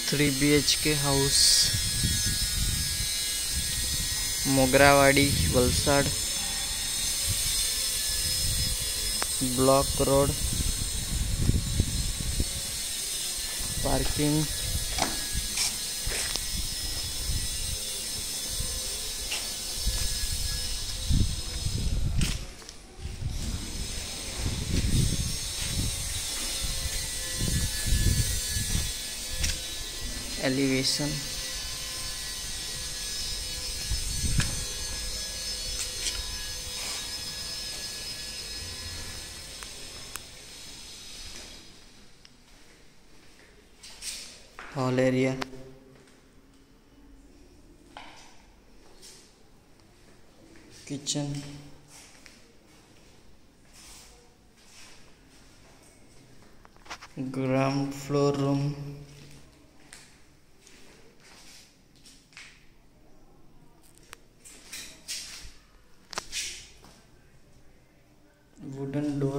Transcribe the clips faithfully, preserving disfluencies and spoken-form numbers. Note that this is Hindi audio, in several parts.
Three B H K house, Mograwadi Valsad, block road, parking, elevation, hall area, kitchen, ground floor room, wooden door,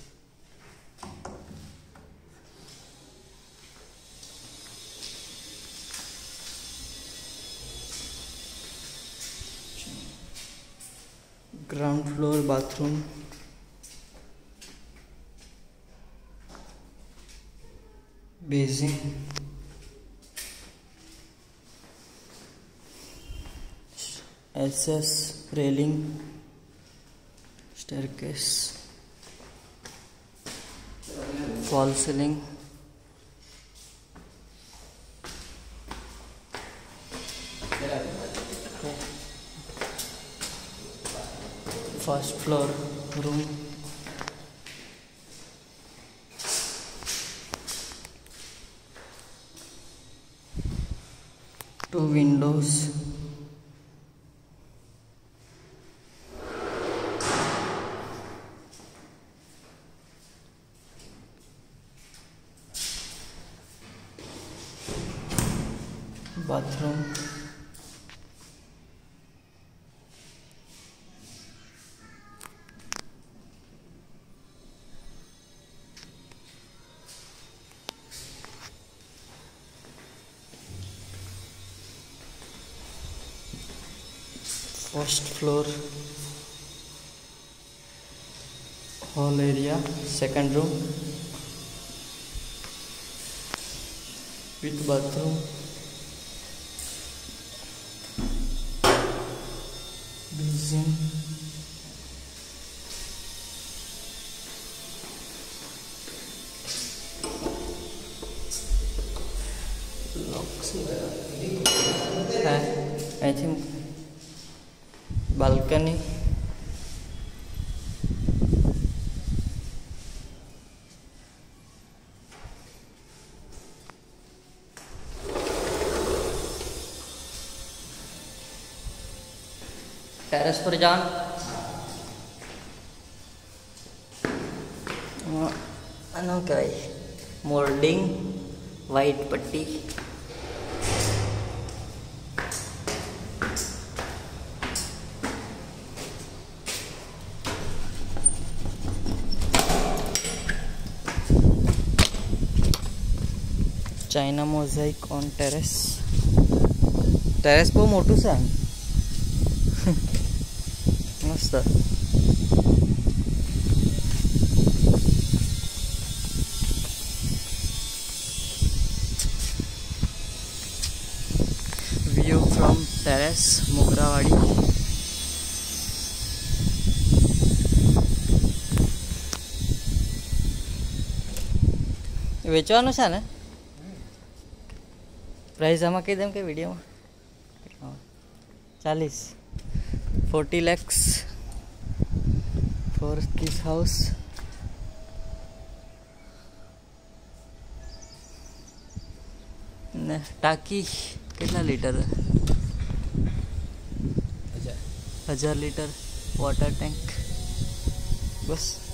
ground floor bathroom, basin, SS railing, staircase, fall ceiling, first floor room, two windows, bathroom, first floor, hall area, second room with bathroom, basin, locks है, आई थिंक बालकनी, टेरेस पर जान क्या मोल्डिंग, वाइट पट्टी, china mosaic on terrace, terrace बहुत मोटू से मस्त, व्यू फ्रॉम टेरेस मोगरावाड़ी, वेचवानुं छे ने प्राइस आमा कही देम के विडियो में चालीस forty lakhs for this house. ने टाकी कितना लीटर है? हजार लीटर वाटर टैंक बस।